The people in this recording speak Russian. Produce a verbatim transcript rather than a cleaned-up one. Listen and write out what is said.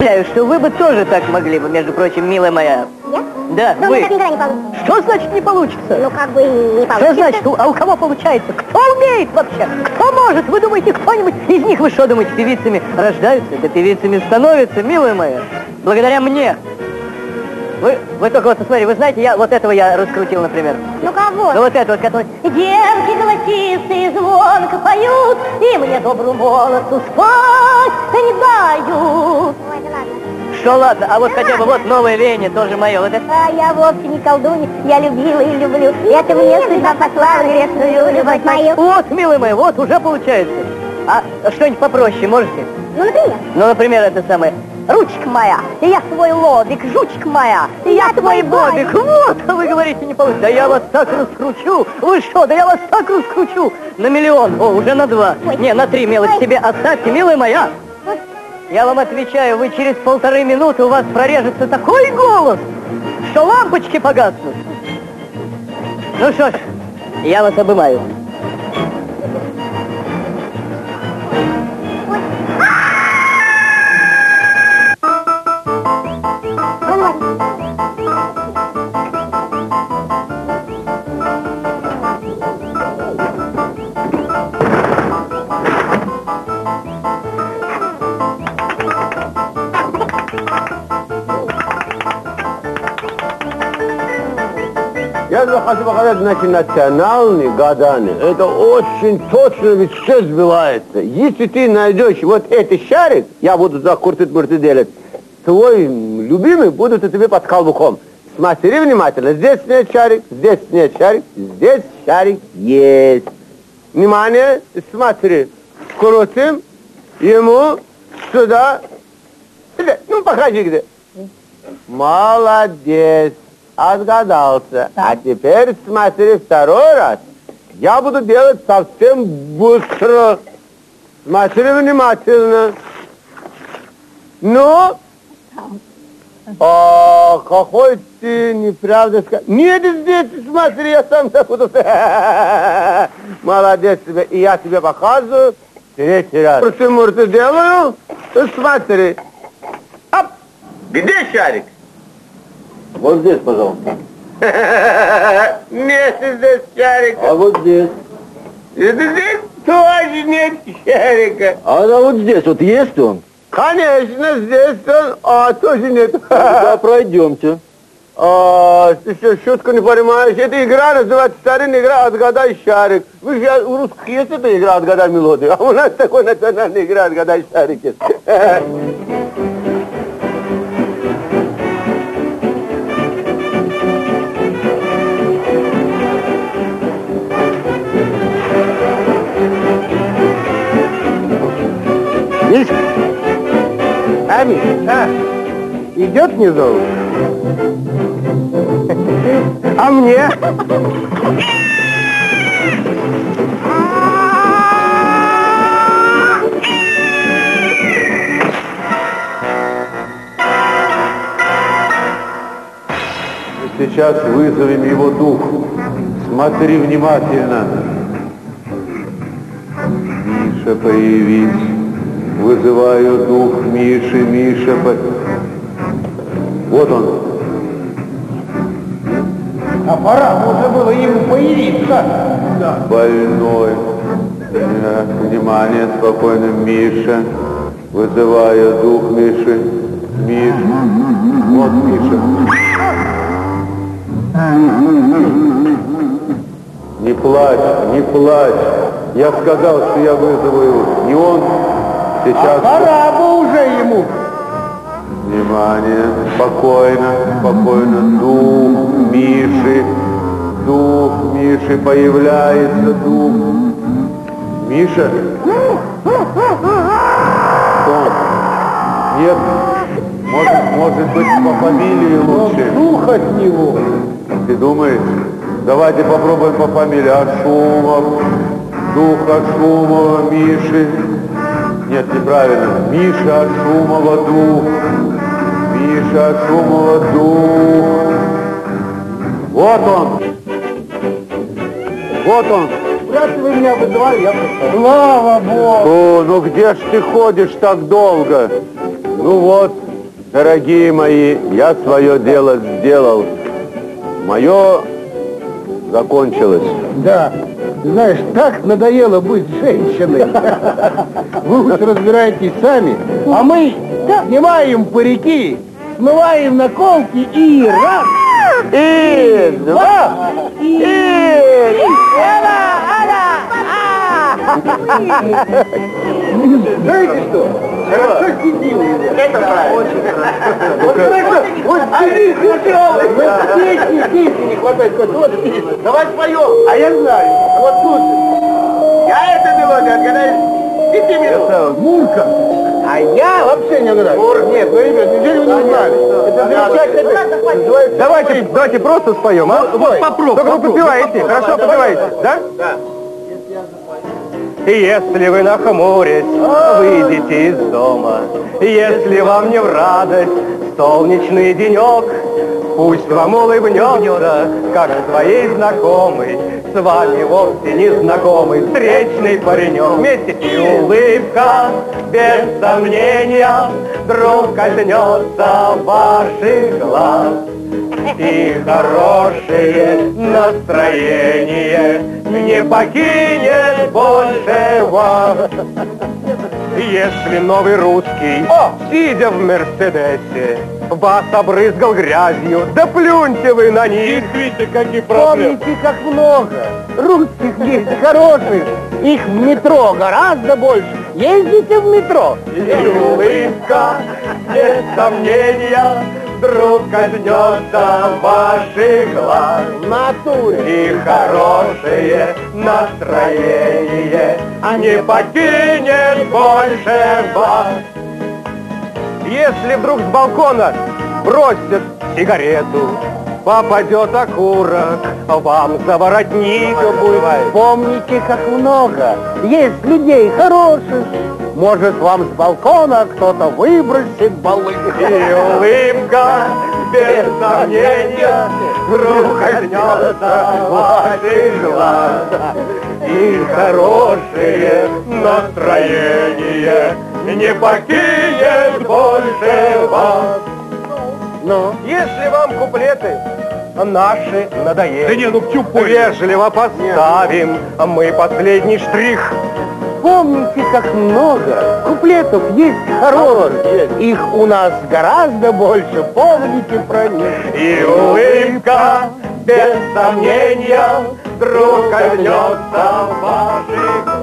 Что вы бы тоже так могли бы, между прочим, милая моя. Я? Да, но вы. Так никогда не получится. Что значит не получится? Ну, как бы не получится. Что значит, а у кого получается? Кто умеет вообще? Кто может? Вы думаете, кто-нибудь из них, вы что думаете, певицами рождаются? Да певицами становятся, милая моя. Благодаря мне. Вы, вы только вот, смотри, вы знаете, я вот этого я раскрутил, например. Ну, кого? Ну, вот это вот, который... Девки голосистые звонко поют, и мне добрую молодцу спать не дают. Ой, да ладно. Что ладно, а вот Да хотя бы ладно. вот новое веяние тоже мое. Вот это... А я вовсе не колдунья, я любила и люблю. Это мне судьба послала грешную любовь мою. Вот, милая моя, вот уже получается. А что-нибудь попроще можете? Ну, например? Ну, например, это самое... Ручка моя, и я твой лобик, жучка моя, и я, я твой бобик. Вот, а вы говорите, не получится. Да я вас так раскручу. Вы что, да я вас так раскручу. На миллион, о, уже на два. Ой. Не, на три, мелочь Ой. себе оставьте, милая моя. Ой. Я вам отвечаю, вы через полторы минуты у вас прорежется такой голос, что лампочки погаснут. Ну что ж, я вас обымаю. Я захожу показать, значит, национальный гадание. Это очень точно ведь все сбивается. Если ты найдешь вот этот шарик, я буду за курты-мурты делать, твой любимый будет у тебя под колбуком. Смотри внимательно. Здесь нет шарик, здесь нет шарик, здесь шарик есть. Внимание, смотри. Крутим ему сюда. Ну, покажи где. Молодец. Отгадался. А теперь смотри второй раз. Я буду делать совсем быстро. Смотри внимательно. Ну? О, какой ты неправда сказал. Нет, здесь смотри, я сам буду. Молодец тебе. И я тебе показываю третий раз. Мурты-мурты делаю. Смотри. Оп. Где шарик? Вот здесь, пожалуйста. Нет, здесь шарика. А вот здесь. Это здесь тоже нет шарика. А да вот здесь вот есть он? Конечно, здесь он, а тоже нет. Да, пройдемте. А, ты что, шутку не понимаешь? Эта игра называется старинная игра «Отгадай шарик». Вы же у русских есть эта игра «Отгадай мелодию», а у нас такой национальная игра «Отгадай шарик» есть. Видишь? Ами, а, идет внизу? А мне? Сейчас вызовем его дух. Смотри внимательно. Миша, появись. Вызываю дух Миши, Миша. По... Вот он. А пора уже было ему появиться. Да. Больной. Да, внимание, спокойно, Миша. Вызываю дух Миши. Миша. Вот Миша. Не плачь, не плачь. Я сказал, что я вызову его. Не он. Сейчас... А пора бы уже ему. Внимание, спокойно, спокойно. Дух Миши. Дух Миши появляется. Дух. Миша? Кто? Нет. Может, может быть, по фамилии лучше. Дух от него. Ты думаешь? Давайте попробуем по фамилии. Ашумов. Дух Ашумова, Миши. Нет, неправильно. Миша Ашумова, дух. Миша Ашумова, дух. Вот он. Вот он. Вряд ли вы меня вызывали, я просто... Слава Богу! О, ну где ж ты ходишь так долго? Ну вот, Дорогие мои, я свое дело сделал. Мое закончилось. Да, знаешь, так надоело быть женщиной. Вы уж разбираетесь сами, а мы снимаем парики, смываем наколки и раз, И два, и... знаете что? Хорошо сидим. Это правильно. Очень Вот хорошо, вот сидим, вот песни, песни не хватает. Вот, давай споем. А я знаю, вот слушай. Я эту мелодию отгадаю пяти минут. Мурка. А я вообще не угадаю. Мурка. Нет, ну, ребят, неужели вы не знали? Это замечательно. Давайте, давайте просто споем, а? Вот попробуй. Только вы попиваете, хорошо попиваете, да? Да. Если вы нахмурясь, выйдете из дома, если вам не в радость солнечный денек, пусть вам улыбнется, как своей знакомый, с вами вовсе не знакомый встречный паренек. Вместе и улыбка, без сомнения, вдруг коснется ваших глаз. И хорошее настроение не покинет больше вас. Если новый русский, сидя в Мерседесе, вас обрызгал грязью, да плюньте вы на них. Видите, какие проблемы. Помните, как много русских есть хороших. Их в метро гораздо больше. Ездите в метро. И улыбка, без сомнения, вдруг коснется ваших глаз. В натуре. И хорошее настроение не покинет больше вас. Если вдруг с балкона бросят сигарету, попадет окурок вам за воротник. Помните, как много есть людей хороших. Может, вам с балкона кто-то выбросит баллы. И улыбка, без сомнения, вдруг коснется ваших глаз. И хорошее настроение не покинет больше вас. Ну? Если вам куплеты наши надоели, Да не, ну всю пользу. вежливо поставим мы последний штрих. Помните, как много куплетов есть хороших. Их у нас гораздо больше. Помните про них. И улыбка, без сомнения, вдруг коснется ваших